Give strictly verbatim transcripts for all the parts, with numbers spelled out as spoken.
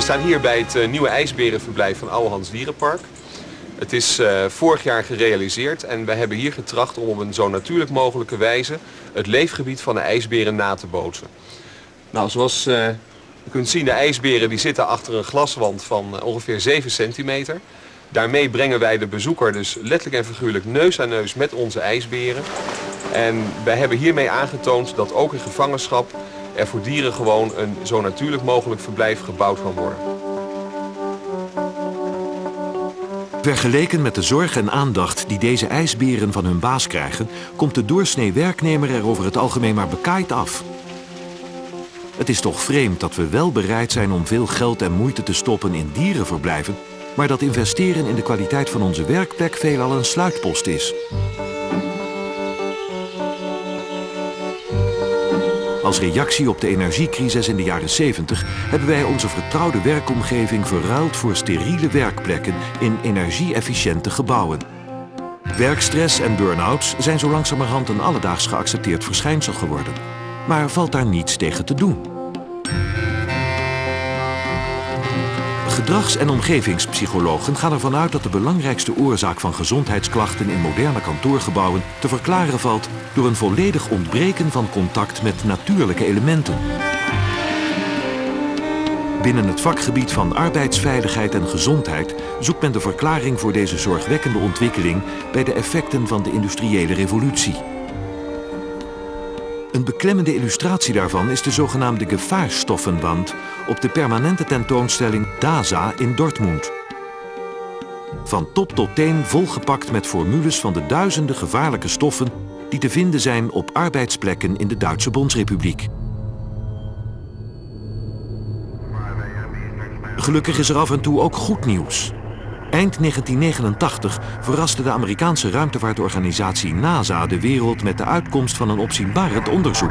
staan hier bij het uh, nieuwe ijsberenverblijf van Ouwehands Dierenpark. Het is uh, vorig jaar gerealiseerd en wij hebben hier getracht om op een zo natuurlijk mogelijke wijze het leefgebied van de ijsberen na te bootsen. Nou, zoals uh, je kunt zien, de ijsberen die zitten achter een glaswand van uh, ongeveer zeven centimeter. Daarmee brengen wij de bezoeker dus letterlijk en figuurlijk neus aan neus met onze ijsberen. En wij hebben hiermee aangetoond dat ook in gevangenschap er voor dieren gewoon een zo natuurlijk mogelijk verblijf gebouwd kan worden. Vergeleken met de zorg en aandacht die deze ijsberen van hun baas krijgen, komt de doorsnee werknemer er over het algemeen maar bekaaid af. Het is toch vreemd dat we wel bereid zijn om veel geld en moeite te stoppen in dierenverblijven, maar dat investeren in de kwaliteit van onze werkplek veelal een sluitpost is. Als reactie op de energiecrisis in de jaren zeventig hebben wij onze vertrouwde werkomgeving verruild voor steriele werkplekken in energie-efficiënte gebouwen. Werkstress en burn-outs zijn zo langzamerhand een alledaags geaccepteerd verschijnsel geworden. Maar valt daar niets tegen te doen? Gedrags- en omgevingspsychologen gaan ervan uit dat de belangrijkste oorzaak van gezondheidsklachten in moderne kantoorgebouwen te verklaren valt door een volledig ontbreken van contact met natuurlijke elementen. Binnen het vakgebied van arbeidsveiligheid en gezondheid zoekt men de verklaring voor deze zorgwekkende ontwikkeling bij de effecten van de industriële revolutie. Een beklemmende illustratie daarvan is de zogenaamde gevaarstoffenwand op de permanente tentoonstelling DASA in Dortmund. Van top tot teen volgepakt met formules van de duizenden gevaarlijke stoffen die te vinden zijn op arbeidsplekken in de Duitse Bondsrepubliek. Gelukkig is er af en toe ook goed nieuws. Eind negentien negenentachtig verraste de Amerikaanse ruimtevaartorganisatie NASA de wereld met de uitkomst van een opzienbarend onderzoek.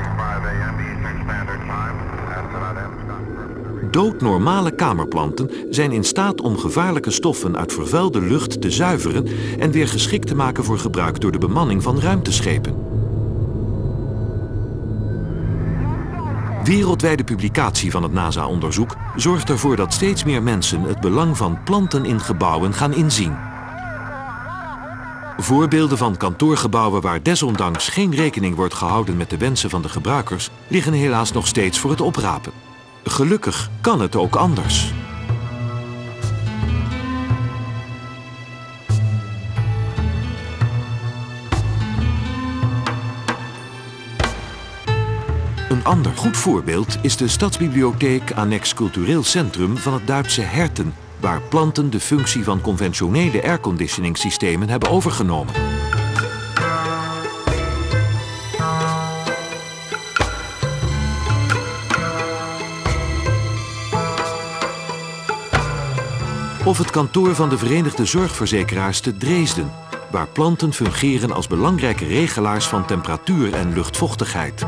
Doodnormale kamerplanten zijn in staat om gevaarlijke stoffen uit vervuilde lucht te zuiveren en weer geschikt te maken voor gebruik door de bemanning van ruimteschepen. Wereldwijde publicatie van het NASA-onderzoek zorgt ervoor dat steeds meer mensen het belang van planten in gebouwen gaan inzien. Voorbeelden van kantoorgebouwen waar desondanks geen rekening wordt gehouden met de wensen van de gebruikers liggen helaas nog steeds voor het oprapen. Gelukkig kan het ook anders. Een ander goed voorbeeld is de Stadsbibliotheek annex Cultureel Centrum van het Duitse Herten, waar planten de functie van conventionele airconditioningsystemen hebben overgenomen. Of het kantoor van de Verenigde Zorgverzekeraars te Dresden, waar planten fungeren als belangrijke regelaars van temperatuur en luchtvochtigheid.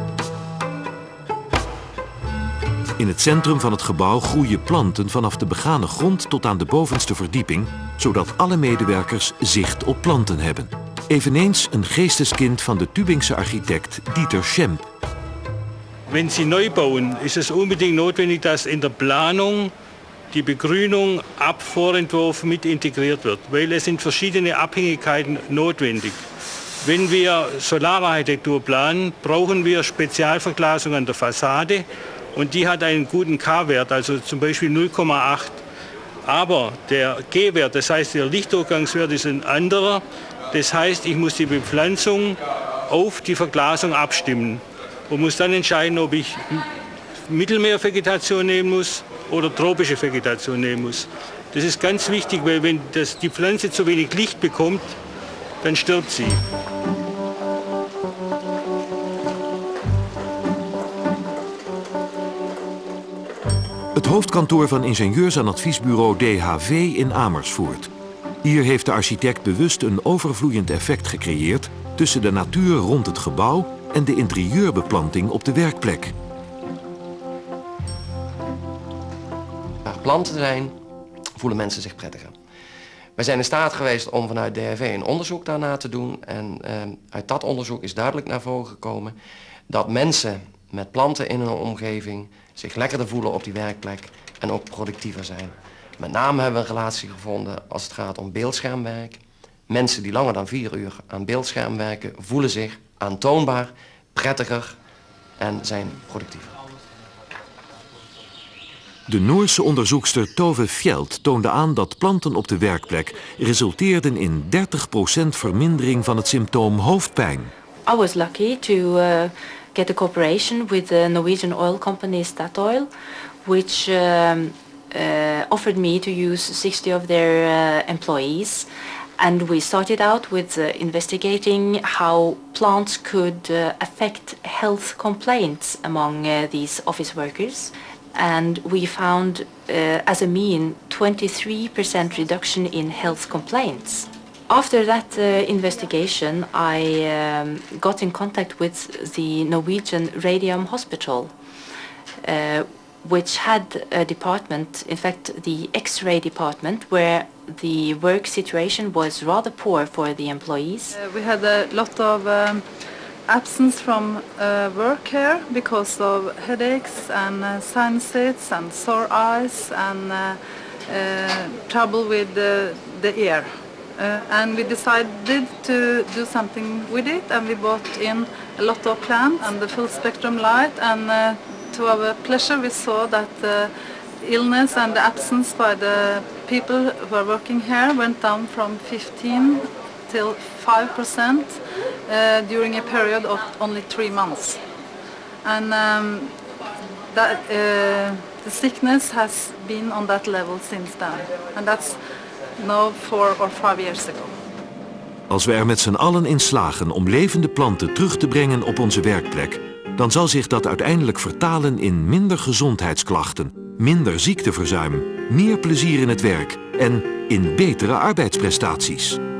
In het centrum van het gebouw groeien planten vanaf de begane grond tot aan de bovenste verdieping, zodat alle medewerkers zicht op planten hebben. Eveneens een geesteskind van de Tübingse architect Dieter Schemp. Wenn Sie neu bauen, ist es unbedingt notwendig, dass in der Planung die Begrünung ab Vorentwurf mit integriert wird, weil es sind verschiedene Abhängigkeiten notwendig. Wenn wir Solararchitektur planen, brauchen wir Spezialverglasung an der Fassade. Und die hat einen guten K-Wert, also zum Beispiel null Komma acht. Aber der G-Wert, das heißt der Lichtdurchgangswert, ist ein anderer. Das heißt, ich muss die Bepflanzung auf die Verglasung abstimmen und muss dann entscheiden, ob ich Mittelmeervegetation nehmen muss oder tropische Vegetation nehmen muss. Das ist ganz wichtig, weil wenn das, die Pflanze zu wenig Licht bekommt, dann stirbt sie. Het hoofdkantoor van ingenieurs- en adviesbureau D H V in Amersfoort. Hier heeft de architect bewust een overvloeiend effect gecreëerd tussen de natuur rond het gebouw en de interieurbeplanting op de werkplek. Waar planten zijn, voelen mensen zich prettiger. Wij zijn in staat geweest om vanuit D H V een onderzoek daarna te doen. En eh, uit dat onderzoek is duidelijk naar voren gekomen dat mensen met planten in hun omgeving zich lekkerder voelen op die werkplek en ook productiever zijn. Met name hebben we een relatie gevonden als het gaat om beeldschermwerk. Mensen die langer dan vier uur aan beeldscherm werken voelen zich aantoonbaar, prettiger en zijn productiever. De Noorse onderzoekster Tove Fjeld toonde aan dat planten op de werkplek resulteerden in dertig procent vermindering van het symptoom hoofdpijn. I was lucky to uh, get a cooperation with the Norwegian oil company Statoil, which um, uh, offered me to use sixty of their uh, employees. And we started out with uh, investigating how plants could uh, affect health complaints among uh, these office workers. And we found, uh, as a mean, twenty-three percent reduction in health complaints. After that uh, investigation, I um, got in contact with the Norwegian Radium Hospital, uh, which had a department, in fact the X-ray department, where the work situation was rather poor for the employees. Uh, we had a lot of um, absence from uh, work here because of headaches and uh, sinusitis and sore eyes and uh, uh, trouble with the, the ear. Uh, and we decided to do something with it, and we bought in a lot of plants and the full spectrum light, and uh, to our pleasure we saw that the illness and the absence by the people who are working here went down from fifteen till five percent uh, during a period of only three months. And um, that, uh, the sickness has been on that level since then, and that's now four or five years ago. Als we er met z'n allen in slagen om levende planten terug te brengen op onze werkplek, dan zal zich dat uiteindelijk vertalen in minder gezondheidsklachten, minder ziekteverzuim, meer plezier in het werk en in betere arbeidsprestaties.